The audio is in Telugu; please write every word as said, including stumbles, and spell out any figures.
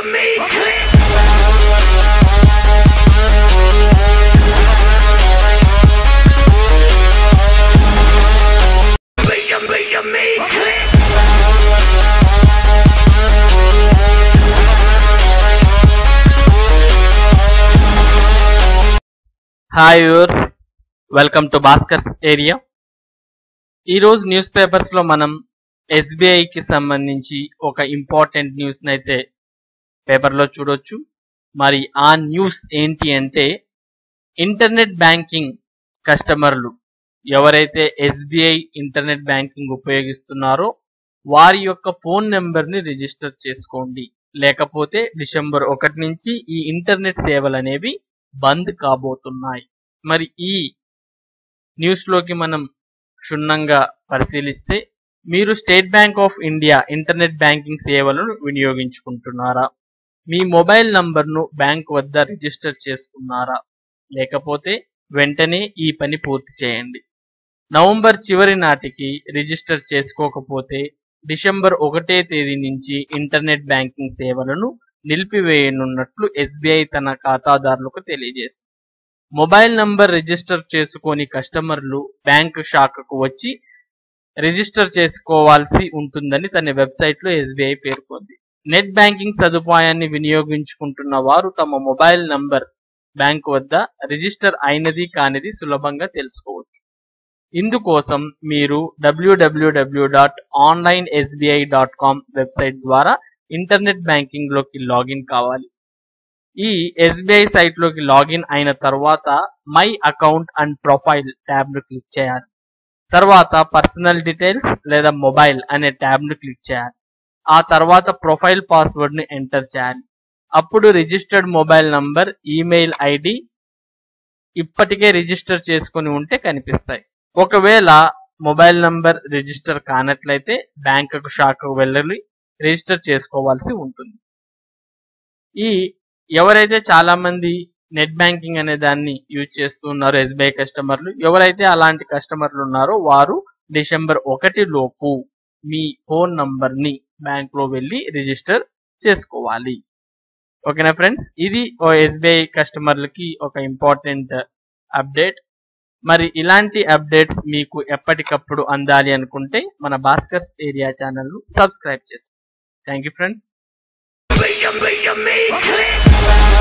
Hi viewers, welcome to Bhaskar's area. ఈరోజు న్యూస్ పేపర్స్లో మనం ఎస్బీఐకి సంబంధించి ఒక ఇంపార్టెంట్ న్యూస్ని అయితే పేపర్లో చూడొచ్చు. మరి ఆ న్యూస్ ఏంటి అంటే, ఇంటర్నెట్ బ్యాంకింగ్ కస్టమర్లు ఎవరైతే ఎస్బీఐ ఇంటర్నెట్ బ్యాంకింగ్ ఉపయోగిస్తున్నారో వారి యొక్క ఫోన్ నెంబర్ని రిజిస్టర్ చేసుకోండి, లేకపోతే డిసెంబర్ ఒకటి నుంచి ఈ ఇంటర్నెట్ సేవలు అనేవి బంద్ కాబోతున్నాయి. మరి ఈ న్యూస్లోకి మనం క్షుణ్ణంగా పరిశీలిస్తే, మీరు State Bank of India internet banking సేవలను వినియోగించుకుంటున్నారా? మీ మొబైల్ నంబర్ను బ్యాంక్ వద్ద రిజిస్టర్ చేసుకున్నారా? లేకపోతే వెంటనే ఈ పని పూర్తి చేయండి. నవంబర్ చివరి నాటికి రిజిస్టర్ చేసుకోకపోతే డిసెంబర్ ఒకటే తేదీ నుంచి ఇంటర్నెట్ బ్యాంకింగ్ సేవలను నిలిపివేయనున్నట్లు ఎస్బీఐ తన ఖాతాదారులకు తెలియజేసింది. మొబైల్ నంబర్ రిజిస్టర్ చేసుకొని కస్టమర్లు బ్యాంకు శాఖకు వచ్చి రిజిస్టర్ చేసుకోవాల్సి ఉంటుందని తన వెబ్సైట్లో ఎస్బీఐ పేర్కొంది. నెట్ బ్యాంకింగ్ సదుపాయాన్ని వినియోగించుకుంటున్న వారు తమ మొబైల్ నంబర్ బ్యాంకు వద్ద రిజిస్టర్ అయినది కానిది సులభంగా తెలుసుకోవచ్చు. ఇందుకోసం మీరు W W W dot online SBI dot com website ద్వారా ఇంటర్నెట్ బ్యాంకింగ్ లోకి లాగిన్ కావాలి. ఈ ఎస్బీఐ సైట్ లోకి లాగిన్ అయిన తర్వాత my account and profile tab ను క్లిక్ చేయాలి. తర్వాత పర్సనల్ డీటెయిల్స్ లేదా మొబైల్ అనే ట్యాబ్ ను క్లిక్ చేయాలి. ఆ తర్వాత ప్రొఫైల్ పాస్వర్డ్ ని ఎంటర్ చేయాలి. అప్పుడు registered mobile number, email ID ఇప్పటికే రిజిస్టర్ చేసుకుని ఉంటే కనిపిస్తాయి. ఒకవేళ మొబైల్ నంబర్ రిజిస్టర్ కానట్లయితే బ్యాంకు శాఖకు వెళ్ళి రిజిస్టర్ చేసుకోవాల్సి ఉంటుంది. ఈ ఎవరైతే చాలా మంది నెట్ బ్యాంకింగ్ అనే దాన్ని యూజ్ చేస్తున్నారో ఎస్బీఐ కస్టమర్లు, ఎవరైతే అలాంటి కస్టమర్లు ఉన్నారో వారు డిసెంబర్ ఒకటి లోపు మీ ఫోన్ నంబర్ ని బ్యాంక్ లో వెళ్ళి రిజిస్టర్ చేసుకోవాలి. ఓకేనా ఫ్రెండ్స్, ఇది ఎస్బీఐ కస్టమర్లకి ఒక ఇంపార్టెంట్ అప్డేట్. మరి ఇలాంటి అప్డేట్స్ మీకు ఎప్పటికప్పుడు అందాలి అనుకుంటే మన భాస్కర్స్ ఏరియా ఛానల్ ను సబ్స్క్రైబ్ చేసుకోండి. Thank you friends.